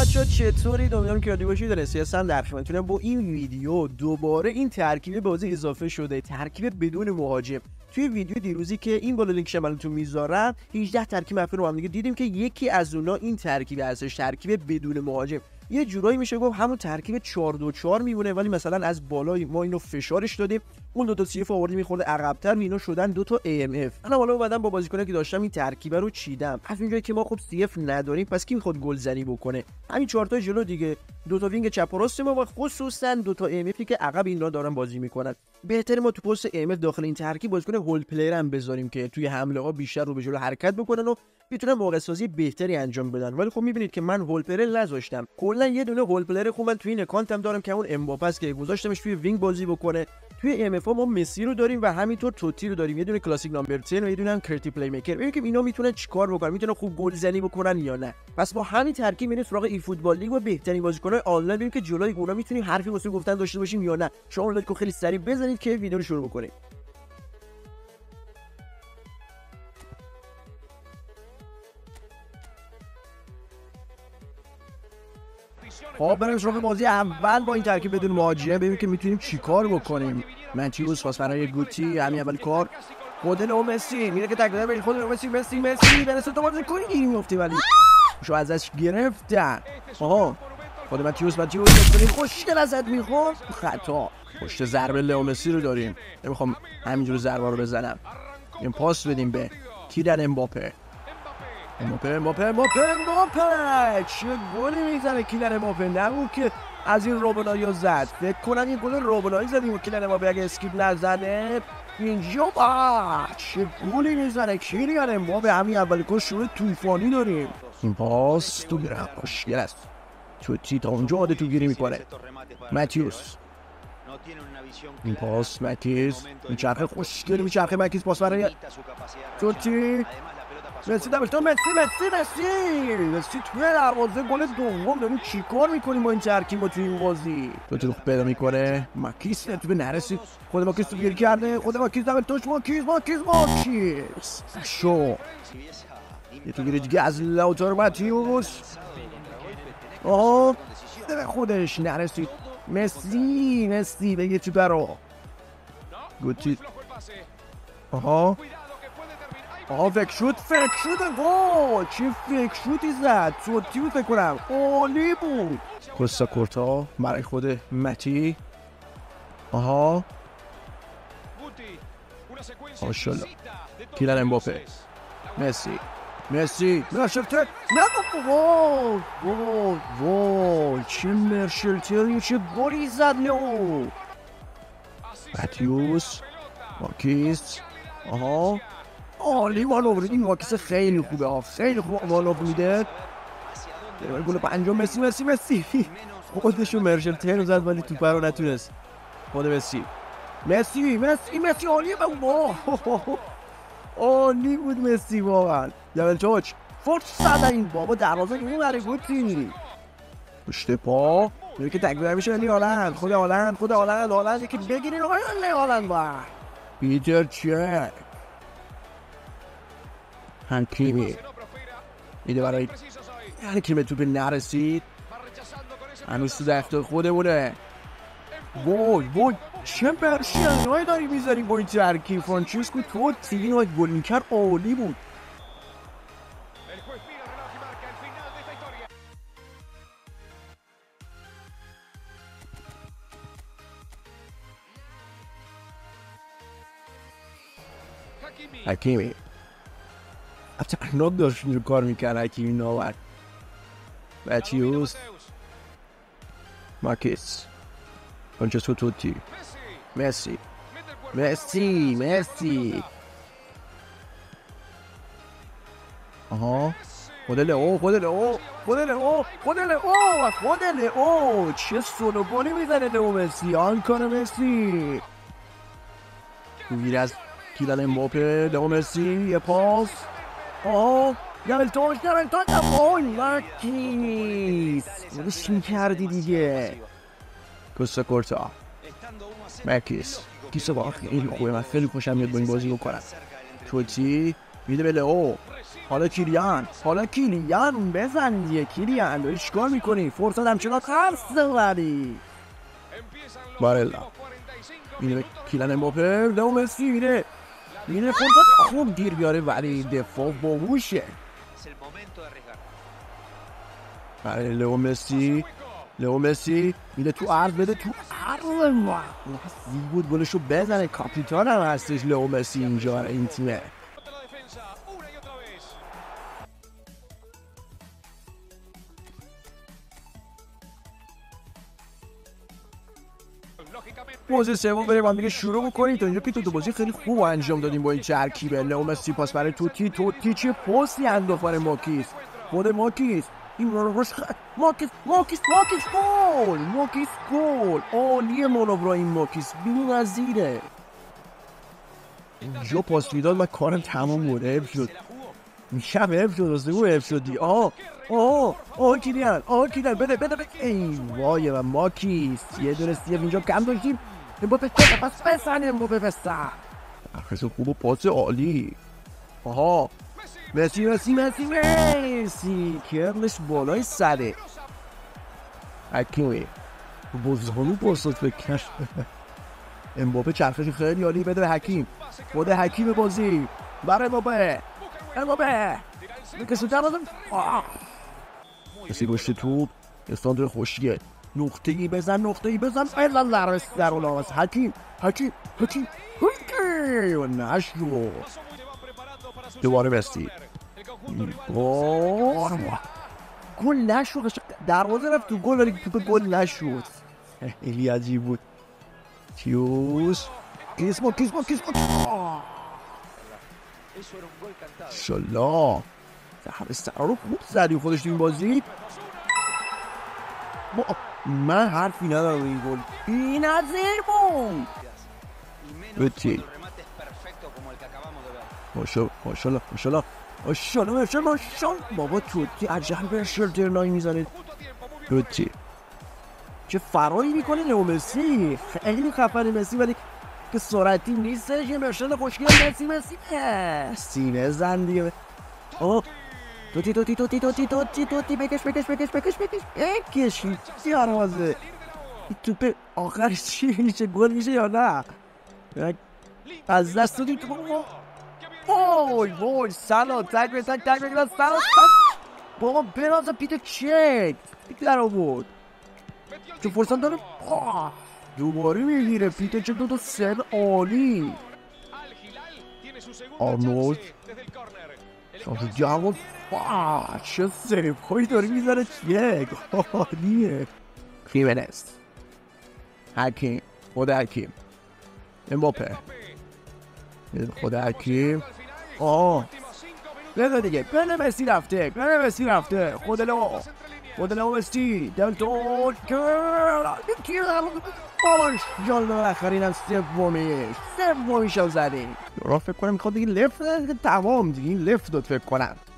بچه‌ها چطورید؟ امیدوارم که عالی باشید. رسیدم در خدمتتونم با این ویدیو. دوباره این ترکیب بازی اضافه شده، ترکیب بدون مهاجم. توی ویدیو دیروزی که این بالا لینکش براتون میذارم 18 ترکیب مفهوم رو هم دیگه دیدیم که یکی از اونها این ترکیب هستش، ترکیب بدون مهاجم. یه جورایی میشه گفت همون ترکیب 4-2-4 میمونه، ولی مثلا از بالای ما اینو فشارش دادیم، اون دو تا سی اف آوردیم میخورده عقب‌تر و اینا شدن دو تا ام اف. انا حالا اومدم با بازیکنایی که داشتم این ترکیب رو چیدم. از اونجایی که ما خب سی اف نداریم، پس کی میخواد گلزنی بکنه؟ همین 4 تا جلو دیگه، دو تا وینگ چپ و راست ما و خصوصا دو تا ام افی که عقب اینا دارن بازی میکنن. بهتره ما تو پست ام اف داخل این ترکیب بازیکن هول پلیر هم بذاریم که توی حمله ها بیشتر رو به جلو حرکت بکنن و بتونن موقع سازی بهتری انجام بدن. ولی خب میبینید که من هول پلیر نذاشتم. کلا یه دونه هول پلیر خوب من توی این اکانتم دارم که اون امباپه است که گذاشتمش توی وینگ بازی بکنه. توی ام اف ما مسی رو داریم و همینطور توتی رو داریم، یه دونه کلاسیک نامبر 10 و یه دونه هم کریتیو پلی میکر. ببینیم که اینا میتونن چیکار بکنن، میتونن خوب گل زنی بکنن یا نه. پس با همین ترکیب میریم سراغ ای فوتبال لیگ و بهترین بازیکن‌های آنلاین، ببینیم که جلوی اونا میتونیم حرفی واسه گفتن داشته باشیم یا نه. شما لایک خیلی سریع بزنید که ویدیو رو شروع بکنیم. خب بریم سراغ بازی اول با این ترکیب بدون مهاجم، ببینیم که میتونیم چیکار بکنیم. منچیوس خواست برای گوتی، همین اول کار خود مسی میره که تکلیف بین خود مسی برسه تو بازی کنی گیری میفته، ولی شو ازش گرفتن. آها خود منچیوس کنیم خوشگل ازت میخواد خطا. پشت ضربه لئو مسی رو داریم، نمیخوام همینجوری ضربه رو بزنم. این پاس بدیم به کردم امباپه. چه گلی میزنه کردم امباپه. نبود که از این روبنایی زد، فکر کنم این گل روبنایی زدیم و کردم امباپه اگه اسکیپ نزنه اینجا چه گلی میزنه کردم امباپه. همین اول گل شروع طوفانی داریم. این پاس تو گیرم خوشگل است، توتی تا اونجا عاده تو گیری میکنه. ماتیوس این پاس میچرخه خوشگل میچرخه ماتیوس پاس برای توتی. مسی دبلتون مسی توی دروازه گل دوم. داریم چیکار میکنیم با این ترکیب با توی این بازی؟ تو خوب پیدا میکنه ماکیس تو نرسید، خود ماکیس تو گیر کرده، خود ماکیس دبلتونش ماکیس شو یه تو گیر دیگه از لاوتار ماتیوس. به خودش نرسید. مسی بگه چی برا گوتی. فکر شد گل. چه فکر شوتی زد، توتی بود فکر کنم، عالی بود. کوستا کورتا برای خود متی. ماشاءالله کردم امباپه. مسی مرشلتر وای چه مرشلتری، چه گلی زد لئو. ماتیوس ماکیس. عالی مانور. این ماکیس خیلی خوبه، خیلی خوب مانور میده. گل پنجم مسی خودشو مرشلتر زد ولی توپ رو نتونست. خود مسی عالیه. عالی بود مسی واقعا. دبل تاچ فورس زدن این بابا دروازه اون برای گوتی. پشت پا میگه که تکبیر میشه ولی خود هالند یکی بگیرین هالند با پیتر چه حکیمی میده برای حکیمی، توپ نرسید. هنوز تو دفتر خودمونه. وای چه برشنهایی داری میذاری با این ترکیب. فرانچسکو تو تیوی های گل میکرد، عالی بود. حکیمی حتی داشت رو کار میکرد. حکیمی ناورد. ماتیوس ماکیس فرانچسکو توتی مسی خود لئو چه سولو گلی میزنه لئو مسی. آن کنه مسی گیر از کردم امباپه. لئو مسی یه پاس. دبلتون ماکیس گلش میکردی دیگه. کوستا کورتا ماکیس با خیلی خوبه، من خیلی خوشم میاد با این بازی بکنم. توتی میده به لئو. حالا کیلیان بزن دیگه. کیلیان داری چیکار میکنی؟ فرصت همچنان هست ولی بارلا میره کیلیان امباپه، لئو مسی میره فرصت خوب گیر بیاره ولی دفاع باهوشه. برای لئو مسی میره تو عرض، بده تو عرض زی بود گلشو بزنه. کاپیتان هم هستش لئو مسی اینجا این تیمه. بازی سوم بریم هم دیگه شروع بکنید. تا اینجا که تو بازی خیلی خوب انجام دادیم با این ترکیب. لئو مسی پاس برای توتی چه پاسی انداخت ماکیس. خود ماکیس این روش ماکیس گل. عالیه مانور این ماکیس بی‌نظیره. اینجا پاس میداد من کارم تمام بود. حیف شد. میشم حیف شد دی. کیلیان بده ای وای و ماکیس یه دونه سیف اینجا کم داشتیم. امباپه پس بزنه. امباپه بزن. خیلی خوب و پاس عالی. مسی کرمش بالای سره. حکیمی بزرگانو پاسات بکش. امباپه چرخش خیلی عالی. بده به حکیم. خود حکیم بازی برای امباپه میکشه دروازه. کسی باشه توپ استاندر خوشیه. نقطه ای بزن در اون حکیم و نشو. دوباره مسی گل نشد. دروازه رفت تو گل ولی توپ گل نشد. خیلی عجیب بود. کیسمو شلا همه سراغ رو خوب زدی خودش تو این بازی. من حرفی ندارم این گل بی‌نظیر بود. بچی ماشالله بابا توتی عجب به شلترنایی میزنه. توتی چه فرایی میکنه لئو مسی. خیلی خفنه مسی ولی که سرعتی نیستش. یه مرشد خوشگل مسی سینه زن دیگه. توتی بکش دروازه. این توپ آخرش چی میشه؟ گل میشه یا نه؟ از دست دادی تو. وای سلام تک بگیرن. سلام بابا بنازه پیت چک در آورد. چه فرصت داره. دوباره میگیره پیت چک. دو سر عالی. آرنولد شانس جواب. چه سریف هایی داری میزنه. چک عالیه. خیمنز حکیم خود حکیم امباپه خود حکیم. بگه دیگه بله مسی رفته. خود لئو مسی دلتون جان آخرین هم سومیش هم زدیم. را فکر کنم میخواد دیگه لفت تمام دیگه این لفت داد فکر کنم.